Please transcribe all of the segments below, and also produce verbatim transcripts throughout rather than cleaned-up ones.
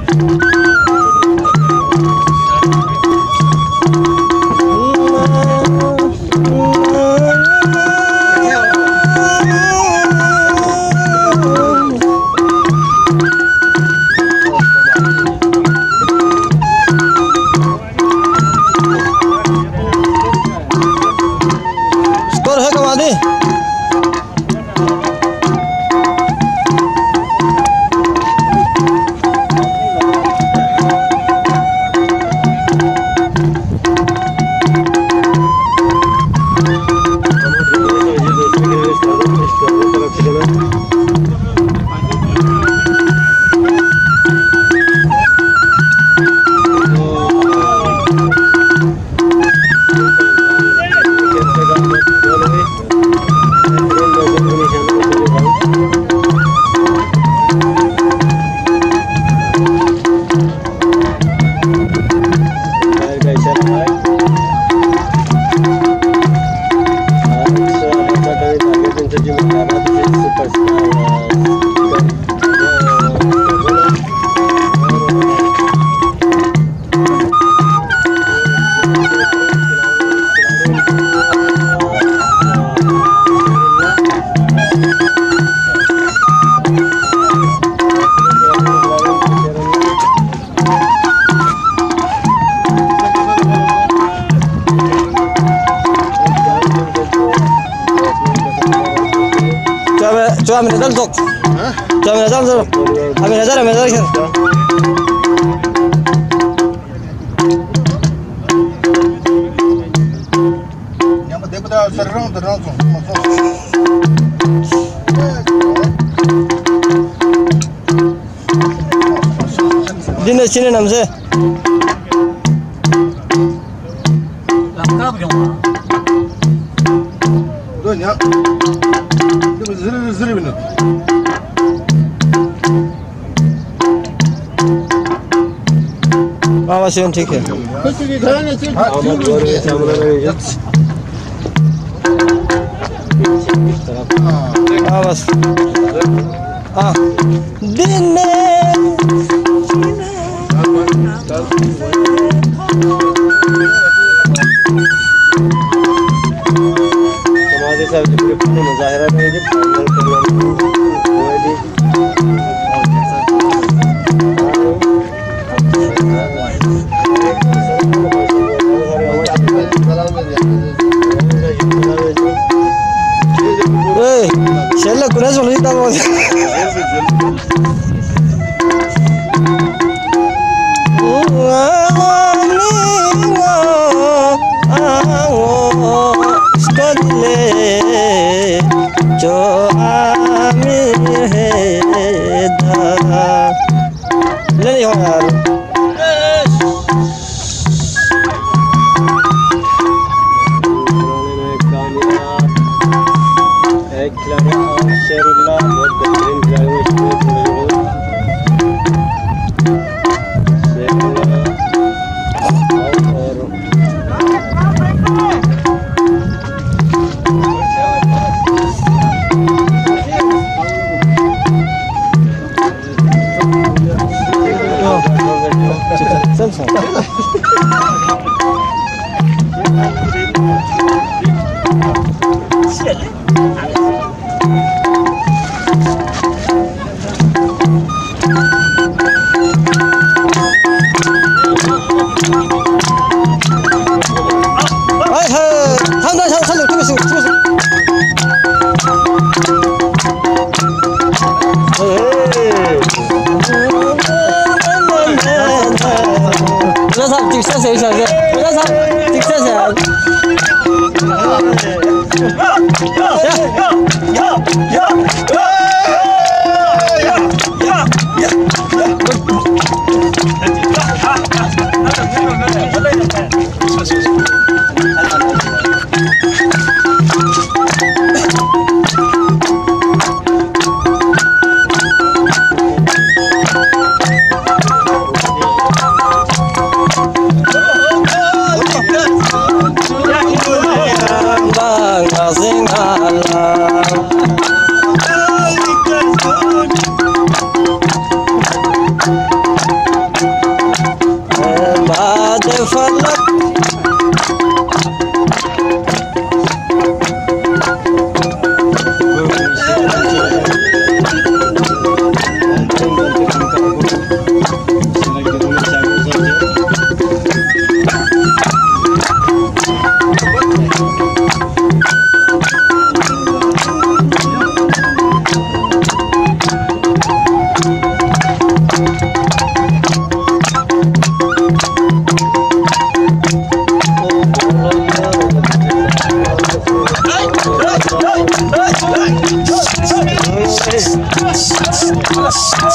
Coba ambil nazar sok. Coba ambil nazar sok. Ambil nazar, ambil nazar kan. Yang penting kita serang terang sok. Dina sini namanya. Langkah berapa? Dunia. Zırı zırı binir. बाबा से ठीक है हाँ बस हाँ दिन में हमारे साथ मुजाहिरा में जो फाइनल शेल्ला कुछ बोल रही था वो जो आमिर है ले नहीं हो यार शेरुल्ला बहुत बेहतरीन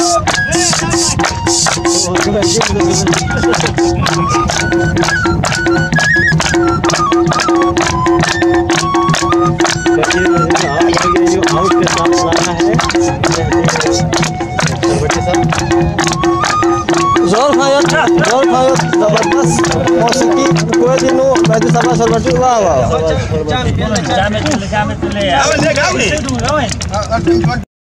जोर खायो जोर खायो जबरदस्त मौसीकी कोई दिनो मैं तो सब सरबटी वाह वाह जामे चले जामे चले यार